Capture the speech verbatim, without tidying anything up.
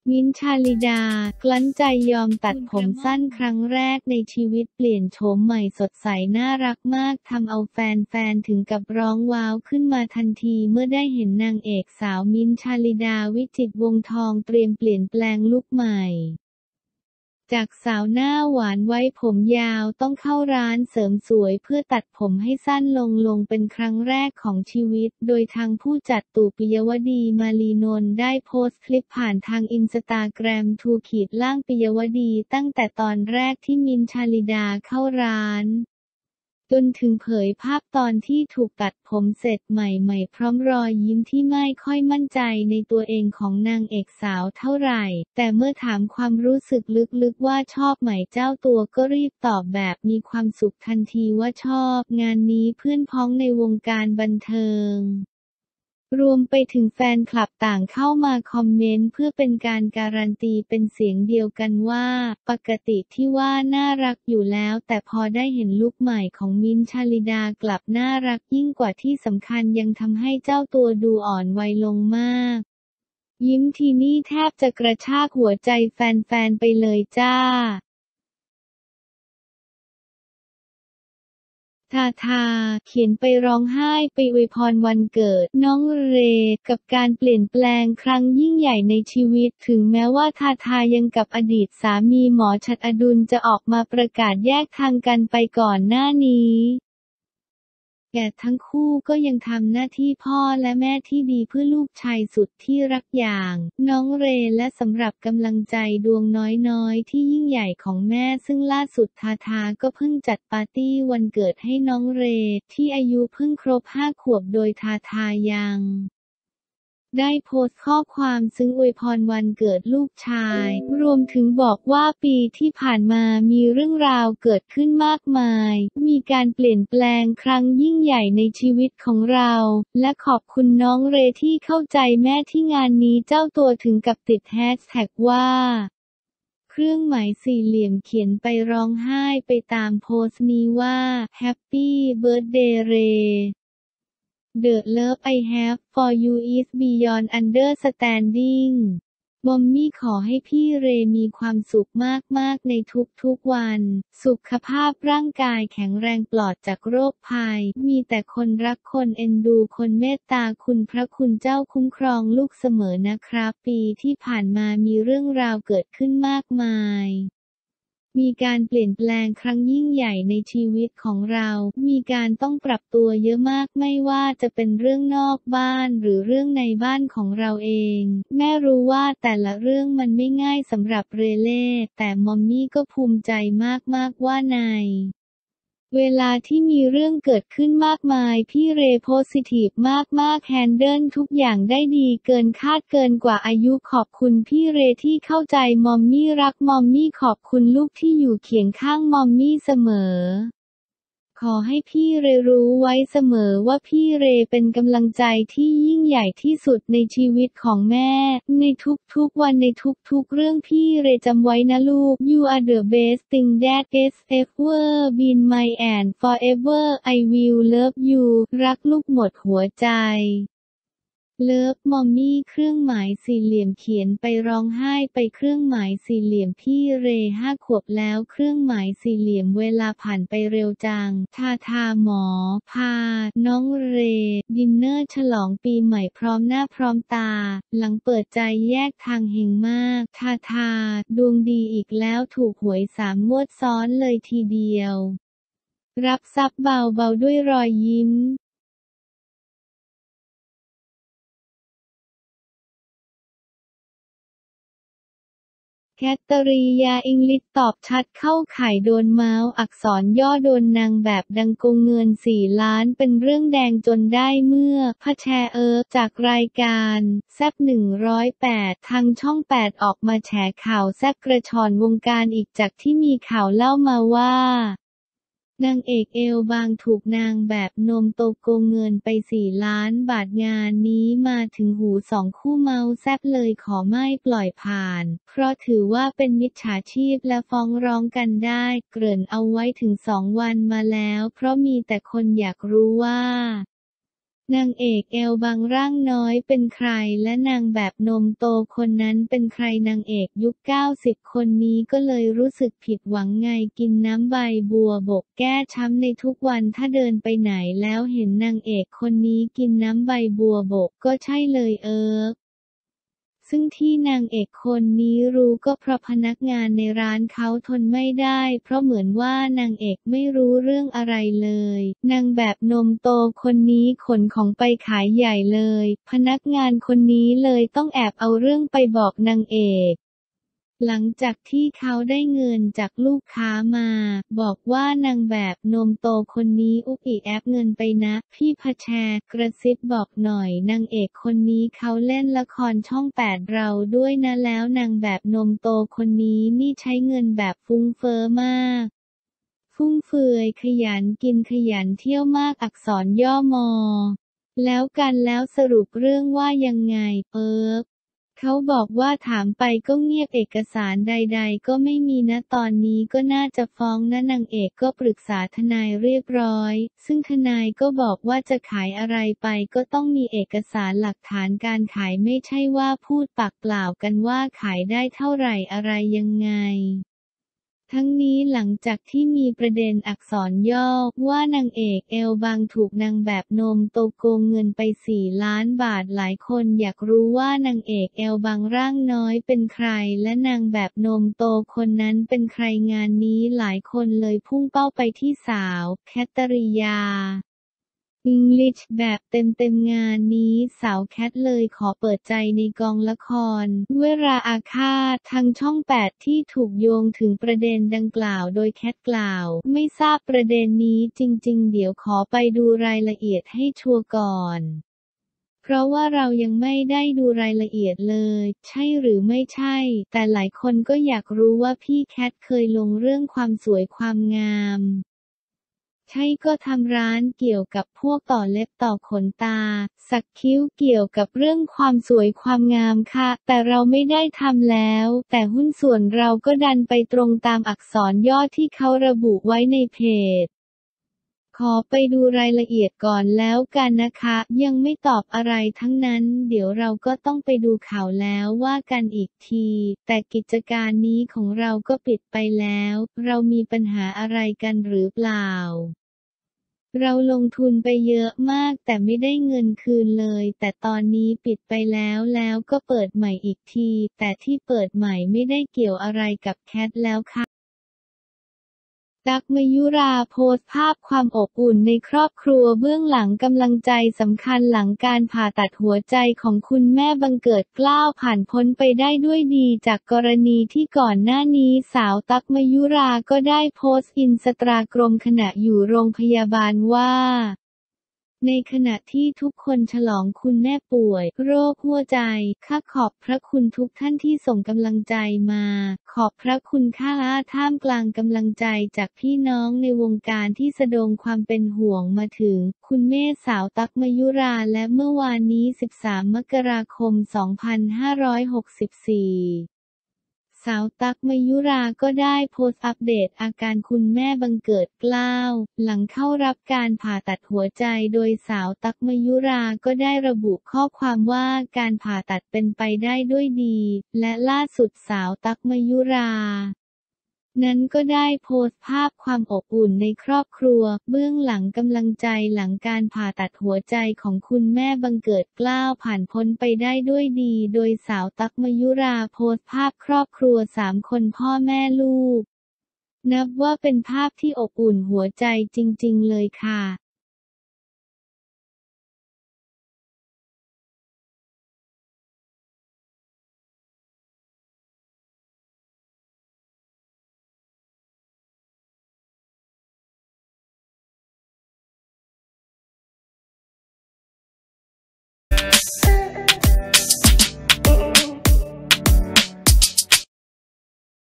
มิ้นท์ ชาลิดา กลั้นใจยอมตัดผมสั้นครั้งแรกในชีวิตเปลี่ยนโฉมใหม่สดใสน่ารักมากทำเอาแฟนๆถึงกับร้องว้าวขึ้นมาทันทีเมื่อได้เห็นนางเอกสาวมิ้นท์ ชาลิดา วิจิตรวงศ์ทองเตรียมเปลี่ยนแปลงลุคใหม่จากสาวหน้าหวานไว้ผมยาวต้องเข้าร้านเสริมสวยเพื่อตัดผมให้สั้นลงลงเป็นครั้งแรกของชีวิตโดยทางผู้จัดตู่ ปิยวดีมาลีนนท์ได้โพสต์คลิปผ่านทางอินสตาแกรมทูขีดล่างปิยวดีตั้งแต่ตอนแรกที่มิ้นท์ ชาลิดาเข้าร้านจนถึงเผยภาพตอนที่ถูกตัดผมเสร็จใหม่ๆพร้อมรอยยิ้มที่ไม่ค่อยมั่นใจในตัวเองของนางเอกสาวเท่าไหร่แต่เมื่อถามความรู้สึกลึกๆว่าชอบไหมเจ้าตัวก็รีบตอบแบบมีความสุขทันทีว่าชอบงานนี้เพื่อนพ้องในวงการบันเทิงรวมไปถึงแฟนคลับต่างเข้ามาคอมเมนต์เพื่อเป็นการการันตีเป็นเสียงเดียวกันว่าปกติที่ว่าน่ารักอยู่แล้วแต่พอได้เห็นลุคใหม่ของมิ้นท์ ชาลิดากลับน่ารักยิ่งกว่าที่สำคัญยังทำให้เจ้าตัวดูอ่อนวัยลงมากยิ้มทีนี่แทบจะกระชากหัวใจแฟนๆไปเลยจ้าทาทา เขียนไปร้องไห้ไปอวยพรวันเกิดน้องเรกับการเปลี่ยนแปลงครั้งยิ่งใหญ่ในชีวิตถึงแม้ว่าทาทายังกับอดีตสามีหมอฉัตรอดุลจะออกมาประกาศแยกทางกันไปก่อนหน้านี้แต่ทั้งคู่ก็ยังทำหน้าที่พ่อและแม่ที่ดีเพื่อลูกชายสุดที่รักอย่างน้องเรและสำหรับกำลังใจดวงน้อยๆที่ยิ่งใหญ่ของแม่ซึ่งล่าสุดทาทาก็เพิ่งจัดปาร์ตี้วันเกิดให้น้องเรที่อายุเพิ่งครบห้าขวบโดยทาทายังได้โพสต์ข้อความซึ้งอวยพรวันเกิดลูกชายรวมถึงบอกว่าปีที่ผ่านมามีเรื่องราวเกิดขึ้นมากมายมีการเปลี่ยนแปลงครั้งยิ่งใหญ่ในชีวิตของเราและขอบคุณน้องเรที่เข้าใจแม่ที่งานนี้เจ้าตัวถึงกับติดแฮชแท็กว่าเครื่องหมายสี่เหลี่ยมเขียนไปร้องไห้ไปตามโพสต์นี้ว่า Happy Birthday Ray The love I have for you is beyond understanding มอมมี่ขอให้พี่เรมีความสุขมากๆในทุกๆวันสุขภาพร่างกายแข็งแรงปลอดจากโรคภัยมีแต่คนรักคนเอ็นดูคนเมตตาคุณพระคุณเจ้าคุ้มครองลูกเสมอนะครับปีที่ผ่านมามีเรื่องราวเกิดขึ้นมากมายมีการเปลี่ยนแปลงครั้งยิ่งใหญ่ในชีวิตของเรา มีการต้องปรับตัวเยอะมากไม่ว่าจะเป็นเรื่องนอกบ้านหรือเรื่องในบ้านของเราเอง แม่รู้ว่าแต่ละเรื่องมันไม่ง่ายสำหรับเรเล่แต่มอมมี่ก็ภูมิใจมากๆว่าในเวลาที่มีเรื่องเกิดขึ้นมากมายพี่เรโพสิทีฟมากๆแฮนเดิลทุกอย่างได้ดีเกินคาดเกินกว่าอายุขอบคุณพี่เรที่เข้าใจมอมมี่รักมอมมี่ขอบคุณลูกที่อยู่เคียงข้างมอมมี่เสมอขอให้พี่เรรู้ไว้เสมอว่าพี่เรเป็นกำลังใจที่ยิ่งใหญ่ที่สุดในชีวิตของแม่ในทุกๆวันในทุกๆเรื่องพี่เรจำไว้นะลูก You are the best thing that has ever been my and forever I will love you รักลูกหมดหัวใจเลิฟมอมมี่เครื่องหมายสี่เหลี่ยมเขียนไปร้องไห้ไปเครื่องหมายสี่เหลี่ยมพี่เรห้าขวบแล้วเครื่องหมายสี่เหลี่ยมเวลาผ่านไปเร็วจังทาทาหมอพาน้องเรดินเนอร์ฉลองปีใหม่พร้อมหน้าพร้อมตาหลังเปิดใจแยกทางเฮงมากทาทาดวงดีอีกแล้วถูกหวยสามงวดซ้อนเลยทีเดียวรับทรัพย์เบาๆด้วยรอยยิ้มแคทเธอรียาอิงลิชตอบชัดเข้าข่ายโดนเมาส์อักษรย่อโดนนางแบบดังโกงเงินสี่ล้านเป็นเรื่องแดงจนได้เมื่อพะแชเอิร์กจากรายการแซ่บหนึ่งร้อยแปดทางช่องแปดออกมาแฉข่าวแซ่บกระชอนวงการอีกจากที่มีข่าวเล่ามาว่านางเอกเอลบางถูกนางแบบนมโตโกงเงินไปสี่ล้านบาทงานนี้มาถึงหูสองคู่เมาแซ่บเลยขอไม่ปล่อยผ่านเพราะถือว่าเป็นมิจฉาชีพและฟ้องร้องกันได้เกริ่นเอาไว้ถึงสองวันมาแล้วเพราะมีแต่คนอยากรู้ว่านางเอกเอวบางร่างน้อยเป็นใครและนางแบบนมโตคนนั้นเป็นใครนางเอกยุคเก้าสิบคนนี้ก็เลยรู้สึกผิดหวังไงกินน้ำใบบัวบกแก้ช้ำในทุกวันถ้าเดินไปไหนแล้วเห็นนางเอกคนนี้กินน้ำใบบัวบกก็ใช่เลยเออซึ่งที่นางเอกคนนี้รู้ก็เพราะพนักงานในร้านเขาทนไม่ได้เพราะเหมือนว่านางเอกไม่รู้เรื่องอะไรเลยนางแบบนมโตคนนี้ขนของไปขายใหญ่เลยพนักงานคนนี้เลยต้องแอบเอาเรื่องไปบอกนางเอกหลังจากที่เขาได้เงินจากลูกค้ามาบอกว่านางแบบนมโตคนนี้อุปอิแอบเงินไปนะพี่พแชร์กระซิบบอกหน่อยนางเอกคนนี้เขาเล่นละครช่องแปดเราด้วยนะแล้วนางแบบนมโตคนนี้นี่ใช้เงินแบบฟุ้งเฟ้อมากฟุ่มเฟือยขยันกินขยันเที่ยวมากอักษรย่อมอแล้วกันแล้วสรุปเรื่องว่ายังไงเอิบเขาบอกว่าถามไปก็เงียบเอกสารใดๆก็ไม่มีนะตอนนี้ก็น่าจะฟ้องนะนางเอกก็ปรึกษาทนายเรียบร้อยซึ่งทนายก็บอกว่าจะขายอะไรไปก็ต้องมีเอกสารหลักฐานการขายไม่ใช่ว่าพูดปากเปล่ากันว่าขายได้เท่าไหร่อะไรยังไงทั้งนี้หลังจากที่มีประเด็นอักษรย่อว่านางเอกเอลบางถูกนางแบบนมโตโกงเงินไปสี่ล้านบาทหลายคนอยากรู้ว่านางเอกเอลบางร่างน้อยเป็นใครและนางแบบนมโตคนนั้นเป็นใครงานนี้หลายคนเลยพุ่งเป้าไปที่สาวแคทเธอรียาอิงลิชแบบเต็มๆงานนี้สาวแคทเลยขอเปิดใจในกองละครเวราอาฆาตทางช่องแปดที่ถูกโยงถึงประเด็นดังกล่าวโดยแคทกล่าวไม่ทราบประเด็นนี้จริงๆเดี๋ยวขอไปดูรายละเอียดให้ชัวร์ก่อนเพราะว่าเรายังไม่ได้ดูรายละเอียดเลยใช่หรือไม่ใช่แต่หลายคนก็อยากรู้ว่าพี่แคทเคยลงเรื่องความสวยความงามใช่ก็ทำร้านเกี่ยวกับพวกต่อเล็บต่อขนตาสักคิ้วเกี่ยวกับเรื่องความสวยความงามค่ะแต่เราไม่ได้ทำแล้วแต่หุ้นส่วนเราก็ดันไปตรงตามอักษรย่อที่เขาระบุไว้ในเพจขอไปดูรายละเอียดก่อนแล้วกันนะคะยังไม่ตอบอะไรทั้งนั้นเดี๋ยวเราก็ต้องไปดูข่าวแล้วว่ากันอีกทีแต่กิจการนี้ของเราก็ปิดไปแล้วเรามีปัญหาอะไรกันหรือเปล่าเราลงทุนไปเยอะมากแต่ไม่ได้เงินคืนเลยแต่ตอนนี้ปิดไปแล้วแล้วก็เปิดใหม่อีกทีแต่ที่เปิดใหม่ไม่ได้เกี่ยวอะไรกับแคทแล้วค่ะตั๊ก มยุราโพสต์ภาพความอบอุ่นในครอบครัวเบื้องหลังกำลังใจสำคัญหลังการผ่าตัดหัวใจของคุณแม่บังเกิดเกล้าผ่านพ้นไปได้ด้วยดีจากกรณีที่ก่อนหน้านี้สาวตั๊ก มยุราก็ได้โพสต์อินสตาแกรมขณะอยู่โรงพยาบาลว่าในขณะที่ทุกคนฉลองคุณแม่ป่วยโรคหัวใจข้าขอบพระคุณทุกท่านที่ส่งกำลังใจมาขอบพระคุณค่ะท่ามกลางกำลังใจจากพี่น้องในวงการที่แสดงความเป็นห่วงมาถึงคุณแม่สาวตั๊ก มยุราและเมื่อวานนี้สิบสามมกราคมสองพันห้าร้อยหกสิบสี่สาวตั๊ก มยุราก็ได้โพสต์อัปเดตอาการคุณแม่บังเกิดเกล้าหลังเข้ารับการผ่าตัดหัวใจโดยสาวตั๊ก มยุราก็ได้ระบุข้อความว่าการผ่าตัดเป็นไปได้ด้วยดีและล่าสุดสาวตั๊ก มยุรานั้นก็ได้โพสต์ภาพความอบอุ่นในครอบครัวเบื้องหลังกำลังใจหลังการผ่าตัดหัวใจของคุณแม่บังเกิดเกล้าผ่านพ้นไปได้ด้วยดีโดยสาวตั๊ก มยุราโพสต์ภาพครอบครัวสามคนพ่อแม่ลูกนับว่าเป็นภาพที่อบอุ่นหัวใจจริงๆเลยค่ะ